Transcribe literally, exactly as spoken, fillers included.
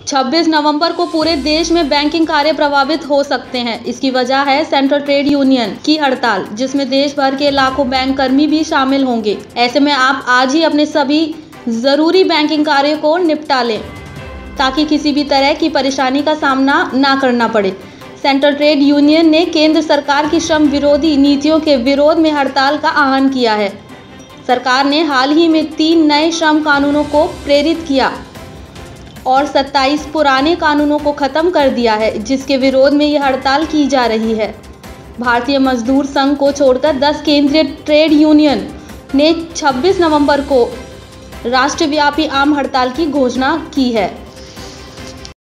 छब्बीस नवंबर को पूरे देश में बैंकिंग कार्य प्रभावित हो सकते हैं। इसकी वजह है सेंट्रल ट्रेड यूनियन की हड़ताल, जिसमें देश भर के लाखों बैंक कर्मी भी शामिल होंगे। ऐसे में आप आज ही अपने सभी जरूरी बैंकिंग कार्य को निपटा लें ताकि किसी भी तरह की परेशानी का सामना ना करना पड़े। सेंट्रल ट्रेड यूनियन ने केंद्र सरकार की श्रम विरोधी नीतियों के विरोध में हड़ताल का आह्वान किया है। सरकार ने हाल ही में तीन नए श्रम कानूनों को प्रेरित किया और सत्ताईस पुराने कानूनों को खत्म कर दिया है, जिसके विरोध में यह हड़ताल की जा रही है। भारतीय मजदूर संघ को छोड़कर दस केंद्रीय ट्रेड यूनियन ने छब्बीस नवंबर को राष्ट्रव्यापी आम हड़ताल की घोषणा की है।